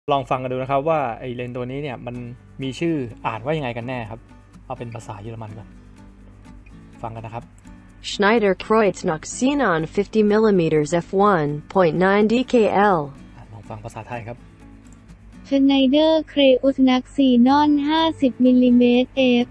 ลองฟังกันดูนะครับว่าไอเลนส์ตัวนี้เนี่ยมันมีชื่ออ่านว่ายังไงกันแน่ครับเอาเป็นภาษาเยอรมันก่อนฟังกันนะครับ Schneider Kreuznach Xenon 50mm f1.9 DKL ลองฟังภาษาไทยครับ Schneider Kreuznach Xenon 50 mm f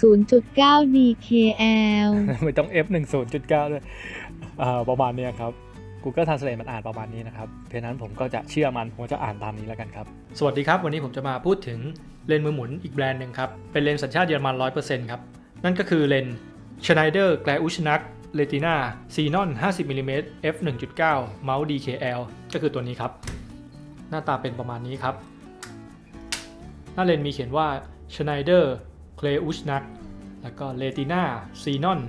1.9 DKL ไม่ต้อง f 1.9ด้วยประมาณนี้ครับ Google Translate มันอ่านประมาณนี้นะครับเพราะนั้นผมก็จะเชื่อมันผมจะอ่านตามนี้แล้วกันครับสวัสดีครับวันนี้ผมจะมาพูดถึงเลนส์มือหมุนอีกแบรนด์หนึ่งครับเป็นเลนส์สัญชาติเยอรมัน 100% ครับนั่นก็คือเลนส์ Schneider Kreuznach Retina Xenon 50mm f 1.9 Mount DKL ก็คือตัวนี้ครับหน้าตาเป็นประมาณนี้ครับหน้าเลนส์มีเขียนว่า Schneider Kreuznach แล้วก็ Retina Xenon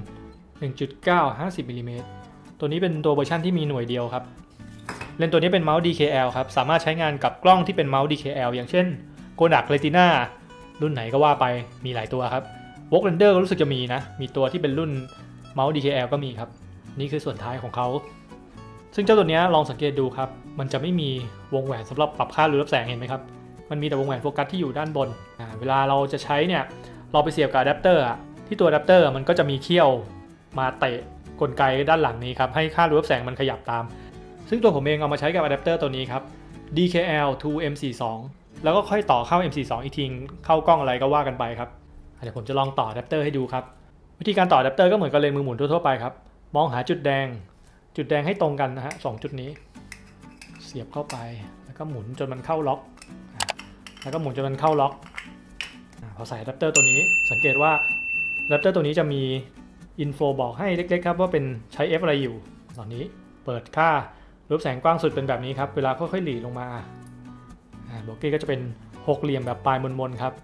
1.9 50mm ตัวนี้เป็นตัวเวอร์ชันที่มีหน่วยเดียวครับเลนส์ตัวนี้เป็นเมาส์ DKL ครับสามารถใช้งานกับกล้องที่เป็นเมาส์ DKL อย่างเช่น Kodak Retina รุ่นไหนก็ว่าไปมีหลายตัวครับ Voigtlander ก็รู้สึกจะมีนะมีตัวที่เป็นรุ่นเมาส์ DKL ก็มีครับนี่คือส่วนท้ายของเขาซึ่งเจ้าตัวนี้ลองสังเกตดูครับมันจะไม่มีวงแหวนสำหรับปรับค่ารูรับแสงเห็นไหมครับมันมีแต่วงแหวนโฟกัสที่อยู่ด้านบนเวลาเราจะใช้เนี่ยเราไปเสียบกับอะแดปเตอร์ที่ตัวอะแดปเตอร์มันก็จะมีเขี้ยวมาเตะกลไกด้านหลังนี้ครับให้ค่ารูรับแสงมันขยับตามซึ่งตัวผมเองเอามาใช้กับอะแดปเตอร์ตัวนี้ครับ DKL to M42 แล้วก็ค่อยต่อเข้า M42 อีกทีเข้ากล้องอะไรก็ว่ากันไปครับเดี๋ยวผมจะลองต่ออะแดปเตอร์ให้ดูครับวิธีการต่ออะแดปเตอร์ก็เหมือนกับเลนส์มือหมุนทั่วๆไปครับมองหาจุดแดงให้ตรงกันนะฮะ2จุดนี้เสียบเข้าไปแล้วก็หมุนจนมันเข้าล็อกแล้วก็หมุนจนมันเข้าล็อกพอใส่อะแดปเตอร์ตัวนี้สังเกตว่าอะแดปเตอร์ตัวนี้จะมีอินโฟบอกให้เล็กๆครับว่าเป็นใช้ F อะไรอยู่ตอนนี้เปิดค่ารูรับแสงกว้างสุดเป็นแบบนี้ครับเวลาค่อยๆหลีลงมาโบเก้ก็จะเป็นหกเหลี่ยมแบบปลายมนๆครับ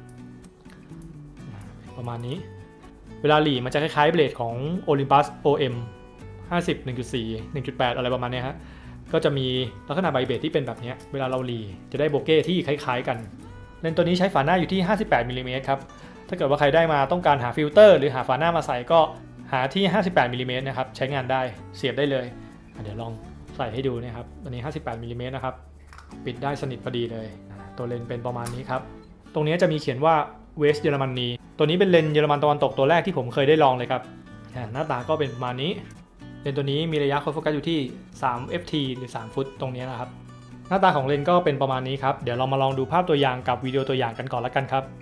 ประมาณนี้เวลาหลีมันจะคล้ายๆเบลดของ Olympus OM 50 1.4 1.8 อะไรประมาณนี้ฮะก็จะมีลักษณะใบเบสที่เป็นแบบนี้เวลาเราหลีจะได้โบเก้ที่คล้ายๆกันเลนส์ตัวนี้ใช้ฝาหน้าอยู่ที่58มิลลิเมตรครับถ้าเกิดว่าใครได้มาต้องการหาฟิลเตอร์หรือหาฝาหน้ามาใส่ก็หาที่58มิลลิเมตรนะครับใช้งานได้เสียบได้เลยเดี๋ยวลองใส่ให้ดูนะครับตัวนี้58มิลลิเมตรนะครับปิดได้สนิทพอดีเลยตัวเลนส์เป็นประมาณนี้ครับตรงนี้จะมีเขียนว่าเวสเยอรมนีตัวนี้เป็นเลนส์เยอรมันตะวันตกตัวแรกที่ผมเคยได้ลองเลยครับหน้าตาก็เป็นประมาณนี้เลนส์ตัวนี้มีระยะโฟกัสอยู่ที่3 ft หรือ3ฟุตตรงนี้นะครับหน้าตาของเลนส์ก็เป็นประมาณนี้ครับเดี๋ยวเรามาลองดูภาพตัวอย่างกับวิดีโอตัวอย่างกันก่อนละกันครับ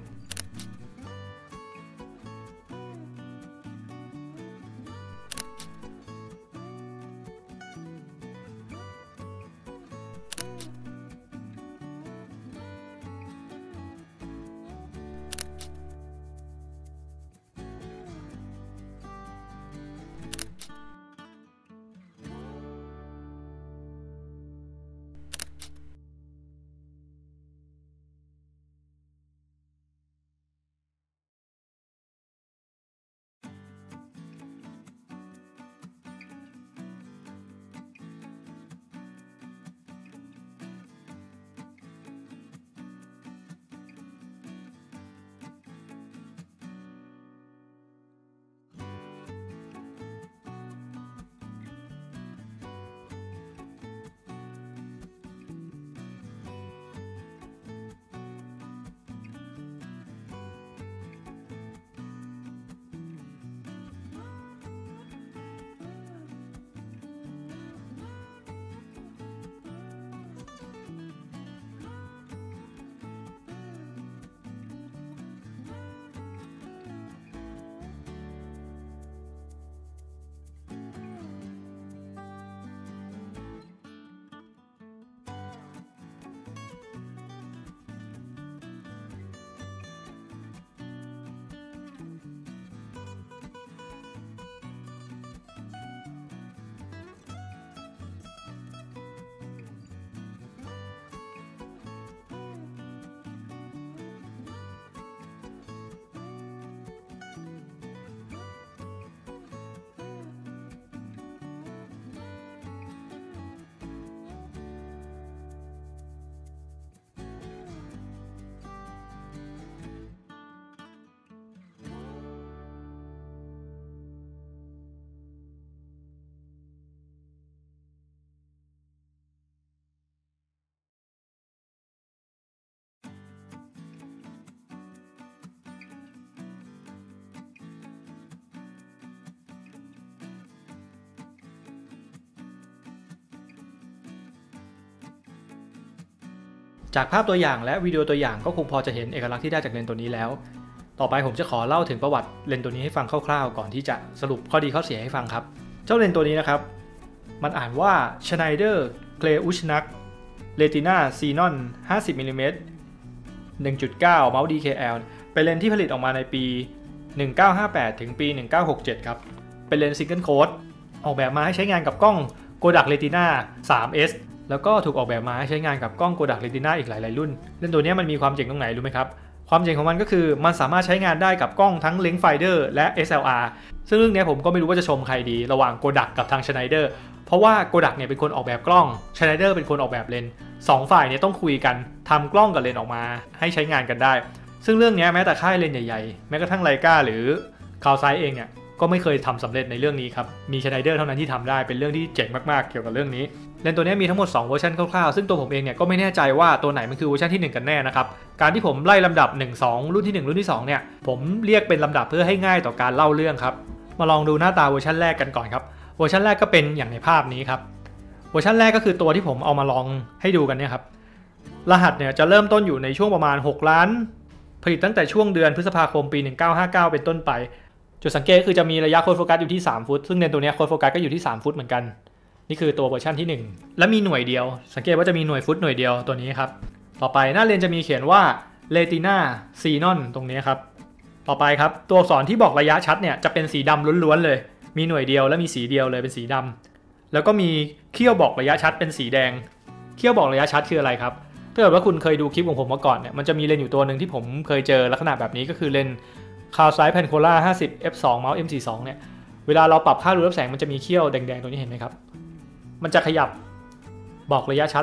จากภาพตัวอย่างและวิดีโอตัวอย่างก็คงพอจะเห็นเอกลักษณ์ที่ได้จากเลนส์ตัวนี้แล้วต่อไปผมจะขอเล่าถึงประวัติเลนส์ตัวนี้ให้ฟังคร่าวๆก่อนที่จะสรุปข้อดีข้อเสียให้ฟังครับเจ้าเลนส์ตัวนี้นะครับมันอ่านว่า Schneider Kreuznach Retina Xenon 50mm 1.9 Mount DKL เป็นเลนส์ที่ผลิตออกมาในปี 1958 ถึงปี 1967 ครับเป็นเลนส์ซิงเกิลโค้ดออกแบบมาให้ใช้งานกับกล้อง Kodak Retina 3S แล้วก็ถูกออกแบบมาให้ใช้งานกับกล้อง Kodak Retina อีกหลายๆรุ่นเลนส์ตัวนี้มันมีความเจ๋งตรงไหนรู้ไหมครับความเจ๋งของมันก็คือมันสามารถใช้งานได้กับกล้องทั้ง Lens Finder และ SLR ซึ่งเรื่องนี้ผมก็ไม่รู้ว่าจะชมใครดีระหว่าง Kodak กับทาง Schneider เพราะว่า Kodak เนี่ยเป็นคนออกแบบกล้อง Schneider เป็นคนออกแบบเลนส์2ฝ่ายเนี่ยต้องคุยกันทำกล้องกับเลนส์ออกมาให้ใช้งานกันได้ซึ่งเรื่องนี้แม้แต่ค่ายเลนส์ใหญ่ๆแม้กระทั่งไลกาหรือคาวไซเองเนี่ยก็ไม่เคยทำสำเร็จในเรื่องนี้ครับมี Schneider เท่านั้นที่ทำได้เป็นเรื่องที่เจ๋งมากๆเกี่ยวกับเรื่องนี้เลนส์ตัวนี้มีทั้งหมด2เวอร์ชันคร่าวๆซึ่งตัวผมเองเนี่ยก็ไม่แน่ใจว่าตัวไหนมันคือเวอร์ชันที่1กันแน่นะครับการที่ผมไล่ลำดับ1 2รุ่นที่1รุ่นที่2เนี่ยผมเรียกเป็นลำดับเพื่อให้ง่ายต่อการเล่าเรื่องครับมาลองดูหน้าตาเวอร์ชันแรกกันก่อนครับเวอร์ชันแรกก็เป็นอย่างในภาพนี้ครับเวอร์ชันแรกก็คือตัวที่ผมเอามาลองให้ดูกันเนี่ยครับรหัสเนี่ยจะเริ่มต้นอยู่ในช่วงประมาณ6 ล้านผลิตตั้งแต่ช่วงเดือนพฤษภาคมปี1959เป็นต้นไปจุดสังเกตคือจะมีระยะโค้ดโฟกัสอยู่ที่3ฟุตซึ่งเลนส์ตัวนี้โค้ดโฟกัสก็อยู่ที่3ฟุตเหมือนกันนี่คือตัวเวอร์ชันที่1และมีหน่วยเดียวสังเกตว่าจะมีหน่วยฟุตหน่วยเดียวตัวนี้ครับต่อไปหน้าเลนจะมีเขียนว่า Retina Xenon ตรงนี้ครับต่อไปครับตัวอักษรที่บอกระยะชัดเนี่ยจะเป็นสีดำล้วนๆเลยมีหน่วยเดียวและมีสีเดียวเลยเป็นสีดำแล้วก็มีเขี้ยวบอกระยะชัดเป็นสีแดงเขี้ยวบอกระยะชัดคืออะไรครับถ้าเกิดว่าคุณเคยดูคลิปของผมมาก่อนเนี่ยมันจะมีเลนอยู่ตัวหนึ่งที่ผมเคยเจอลักษณะแบบนี้ก็คือเลนคาวไซด์แพนโคล่า50 f2 เมาส์ m42 เนี่ยเวลาเราปรับค่ารูรับแสงมันจะมีเขี้ยวแดงๆตัวนี้เห็นไหมครับมันจะขยับบอกระยะชัด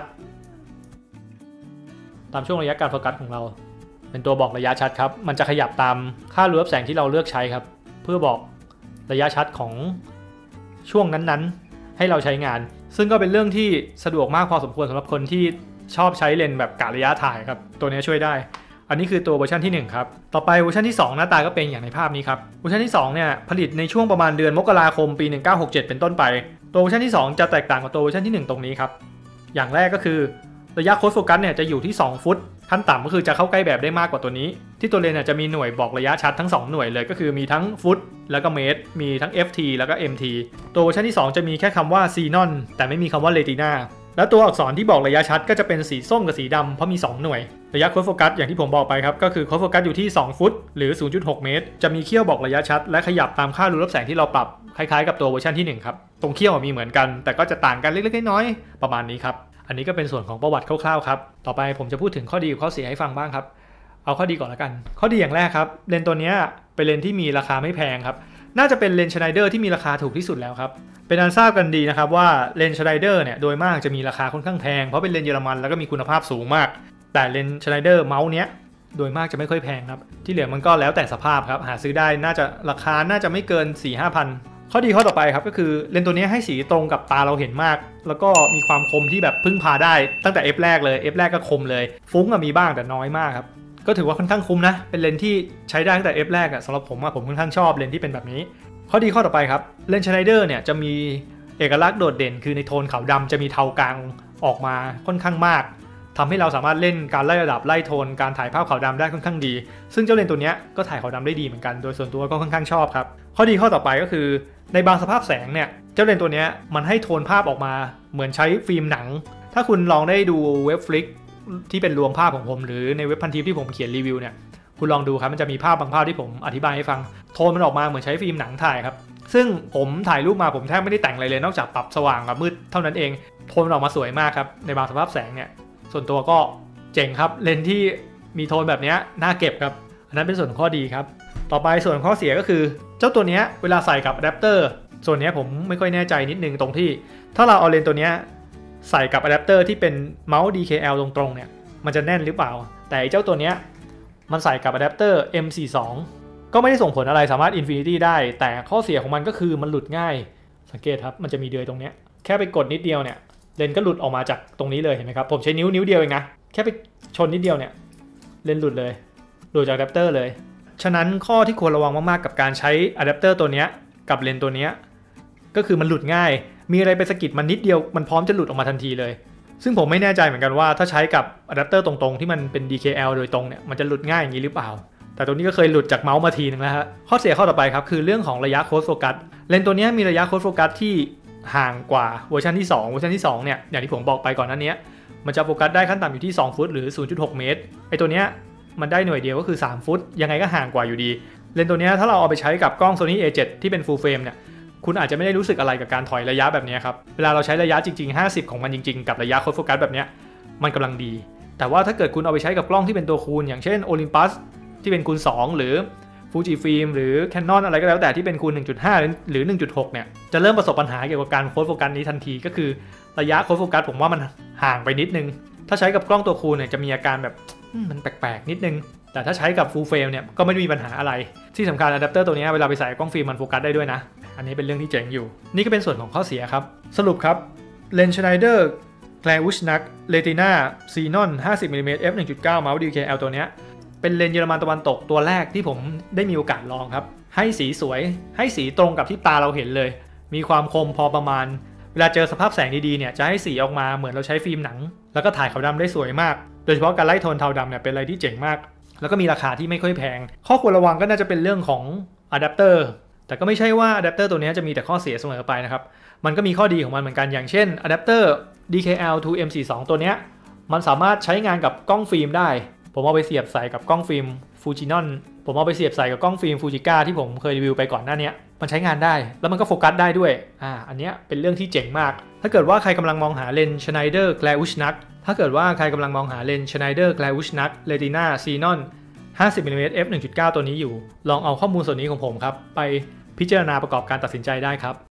ตามช่วงระยะการโฟกัสของเราเป็นตัวบอกระยะชัดครับมันจะขยับตามค่ารูรับแสงที่เราเลือกใช้ครับเพื่อบอกระยะชัดของช่วงนั้นๆให้เราใช้งานซึ่งก็เป็นเรื่องที่สะดวกมากพอสมควรสำหรับคนที่ชอบใช้เลนส์แบบกะระยะถ่ายครับตัวนี้ช่วยได้อันนี้คือตัวเวอร์ชันที่1ครับต่อไปเวอร์ชันที่2หน้าตาก็เป็นอย่างในภาพนี้ครับเวอร์ชันที่2เนี่ยผลิตในช่วงประมาณเดือนมกราคมปี1967เป็นต้นไปตัวเวอร์ชันที่2จะแตกต่างกับตัวเวอร์ชันที่1ตรงนี้ครับอย่างแรกก็คือระยะโค้ดโฟกัสเนี่ยจะอยู่ที่2ฟุตขั้นต่ำก็คือจะเข้าใกล้แบบได้มากกว่าตัวนี้ที่ตัวเลนส์จะมีหน่วยบอกระยะชัดทั้ง2หน่วยเลยก็คือมีทั้งฟุตแล้วก็เมตรมีทั้ง ft แล้วก็ mt ตัวเวอร์ชันที่2จะมีแค่คำว่า Xenon แต่ไม่มีคำว่า Retina แล้วตัวอักษรที่บอกระยะชัดก็จะเป็นสีส้มกับสีดำเพราะมี2หน่วยระยะโค้ดโฟกัสอย่างที่ผมบอกไปครับก็คือโค้ดโฟกัสอยู่ที่2ฟุตหรือ 0.6 เมตรจะมีเขี้ยวบอกระยะชัดและขยับตามค่ารูรับแสงที่เราปรับคล้ายๆกับตัวเวอร์ชันที่1ครับตรงเขี้ยวมีเหมือนกันแต่ก็จะต่างกันเล็กๆน้อยๆประมาณนี้ครับอันนี้ก็เป็นส่วนของประวัติคร่าวๆครับต่อไปผมจะพูดถึงข้อดีกับข้อเสียให้ฟังบ้างครับเอาข้อดีก่อนละกันข้อดีอย่างแรกครับเลนส์ตัวนี้เป็นเลนส์ที่มีราคาไม่แพงครับน่าจะเป็นเลนส์ Schneider ที่มีราคาถูกที่สุดแล้วครับเป็นอันทราบกันดีนะครับว่าเลนส์ Schneider เนี่ยโดยมากจะมีราคาค่อนข้างแพงเพราะเป็นเลนส์เยอรมันแล้วก็มีคุณภาพสูงมากแต่เลนส์ Schneider เมาส์เนี้ยโดยมากจะไม่ค่อยแพงครับที่เหลือมันก็แล้วแต่สภาพครับหาซื้อได้น่าจะราคาน่าจะไม่เกิน 4-5 พันข้อดีข้อต่อไปครับก็คือเลนส์ตัวนี้ให้สีตรงกับตาเราเห็นมากแล้วก็มีความคมที่แบบพึ่งพาได้ตั้งแต่ F แรกเลย F แรกก็คมเลยฟุ้งมีบ้างแต่น้อยมากครับก็ถือว่าค่อนข้างคุ้มนะเป็นเลนส์ที่ใช้ได้ตั้งแต่ F แรกสำหรับผมผมค่อนข้างชอบเลนส์ที่เป็นแบบนี้ข้อดีข้อต่อไปครับเลนส์ Schneider เนี่ยจะมีเอกลักษณ์โดดเด่นคือในโทนขาวดำจะมีเทากลางออกมาค่อนข้างมากทำให้เราสามารถเล่นการไล่ระดับไล่โทนการถ่ายภาพขาวดำได้ค่อนข้างดีซึ่งเจ้าเลนส์ตัวนี้ก็ถ่ายขาวดำได้ดีเหมือนกันโดยส่วนตัวก็ค่อนข้างชอบครับข้อดีข้อต่อไปก็คือในบางสภาพแสงเนี่ยเจ้าเลนส์ตัวนี้มันให้โทนภาพออกมาเหมือนใช้ฟิล์มหนังถ้าคุณลองได้ดูเว็บฟลิกที่เป็นรวมภาพของผมหรือในเว็บพันทิปที่ผมเขียนรีวิวเนี่ยคุณลองดูครับมันจะมีภาพบางภาพที่ผมอธิบายให้ฟังโทนมันออกมาเหมือนใช้ฟิล์มหนังถ่ายครับซึ่งผมถ่ายรูปมาผมแทบไม่ได้แต่งอะไรเลยนอกจากปรับสว่างกับมืดเท่านั้นเองโทนมันออกมาสวยมากครับในบางสภาพแสงเนี่ยส่วนตัวก็เจ๋งครับเลนส์ที่มีโทนแบบนี้น่าเก็บครับอันนั้นเป็นส่วนข้อดีครับต่อไปส่วนข้อเสียก็คือเจ้าตัวนี้เวลาใส่กับอะแดปเตอร์ส่วนนี้ผมไม่ค่อยแน่ใจนิดนึงตรงที่ถ้าเราเอาเลนส์ตัวนี้ใส่กับอะแดปเตอร์ที่เป็นเมาส์ DKL ตรงๆเนี่ยมันจะแน่นหรือเปล่าแต่เจ้าตัวนี้มันใส่กับอะแดปเตอร์ M42 ก็ไม่ได้ส่งผลอะไรสามารถ Infinity ได้แต่ข้อเสียของมันก็คือมันหลุดง่ายสังเกตครับมันจะมีเดือยตรงนี้แค่ไปกดนิดเดียวเนี่ยเลนส์ก็หลุดออกมาจากตรงนี้เลยเห็นไหมครับผมใช้นิ้วเดียวเองนะแค่ไปชนนิดเดียวเนี่ยเลนส์หลุดเลยหลุดจากอะแดปเตอร์เลยฉะนั้นข้อที่ควรระวังมากๆกับการใช้อะแดปเตอร์ตัวนี้กับเลนส์ตัวนี้ก็คือมันหลุดง่ายมีอะไรไปสะกิดมันนิดเดียวมันพร้อมจะหลุดออกมาทันทีเลยซึ่งผมไม่แน่ใจเหมือนกันว่าถ้าใช้กับอะแดปเตอร์ตรงๆที่มันเป็น DKL โดยตรงเนี่ยมันจะหลุดง่ายอย่างนี้หรือเปล่าแต่ตัวนี้ก็เคยหลุดจากเมาส์มาทีนึงแล้วฮะข้อเสียข้อต่อไปครับคือเรื่องของระยะโค้ดโฟกัสเลนส์ตัวนี้มีระยะโค้ดโฟกัสที่ห่างกว่าเวอร์ชันที่2เวอร์ชันที่2เนี่ยอย่างที่ผมบอกไปก่อนหน้านี้มันจะโฟกัสได้ขั้นต่ำอยู่ที่2ฟุตหรือ 0.6 เมตรไอตัวเนี้ยมันได้หน่วยเดียวก็คือ3ฟุตยังไงก็ห่างกว่าอยู่ดีเลนส์ตัวนี้ถ้าเราเอาไปใช้กับกล้อง Sony A7 ที่เป็น Full Frame เนี่ยคุณอาจจะไม่ได้รู้สึกอะไรกับการถอยระยะแบบนี้ครับเวลาเราใช้ระยะจริงๆ50ของมันจริงๆกับระยะโค้ดโฟกัสแบบนี้มันกำลังดีแต่ว่าถ้าเกิดคุณเอาไปใช้กับกล้องที่เป็นตัวคูณอย่างเช่น Olympus ที่เป็นคูณ2หรือ Fujifilm หรือ Canon อะไรก็แล้วแต่ที่เป็นคูณ 1.5 หรือ 1.6 เนี่ยจะเริ่มประสบปัญหาเกี่ยวกับการโค้ดโฟกัสนี้ทันทีก็คือระยะโค้ดโฟกัสผมว่ามันห่างไปนิดนึงถ้าใช้กับกล้องตัวคูณเนี่ยจะมีอาการแบบมันแปลกๆนิดนึงแต่ถ้าใช้กับ Full Frame เนี่ยก็ไม่ได้มีปัญหาอะไรที่สำคัญอะแดปเตอร์ตัวนี้เวลาไปใส่กล้องฟิล์มมันโฟกัสได้ด้วยนะอันนี้เป็นเรื่องที่เจ๋งอยู่นี่ก็เป็นส่วนของข้อเสียครับสรุปครับเลนส์ Schneider Clausenach Retina Xenon 50mm f 1.9 เมาส์ DKL ตัวนี้เป็นเลนส์เยอรมันตะวันตกตัวแรกที่ผมได้มีโอกาสลองครับให้สีสวยให้สีตรงกับที่ตาเราเห็นเลยมีความคมพอประมาณเวลาเจอสภาพแสงดีๆเนี่ยจะให้สีออกมาเหมือนเราใช้ฟิล์มหนังแล้วก็ถ่ายขาวดำได้สวยมากโดยเฉพาะการไล่โทนเทาดำเนี่ยเป็นอะไรที่เจ๋งมากแล้วก็มีราคาที่ไม่ค่อยแพงข้อควรระวังก็น่าจะเป็นเรื่องของอะแดปเตอร์แต่ก็ไม่ใช่ว่าอะแดปเตอร์ตัวนี้จะมีแต่ข้อเสียเสมอไปนะครับมันก็มีข้อดีของมันเหมือนกันอย่างเช่นอะแดปเตอร์ DKL to M42 ตัวนี้มันสามารถใช้งานกับกล้องฟิล์มได้ผมเอาไปเสียบใส่กับกล้องฟิล์ม Fujinon ผมเอาไปเสียบใส่กับกล้องฟิล์ม Fujica ที่ผมเคยรีวิวไปก่อนหน้านี้มันใช้งานได้แล้วมันก็โฟกัสได้ด้วยอันนี้เป็นเรื่องที่เจ๋งมากถ้าเกิดว่าใครกำลังมองหาเลนส์ Schneider Clausenach ถ้าเกิดว่าใครกำลังมองหาเลนส์ Schneider Clausenach Retina Xenon 50mm f 1.9 ตัวนี้อยู่ลองเอาข้อมูลส่วนนี้ของผมครับไปพิจารณาประกอบการตัดสินใจได้ครับ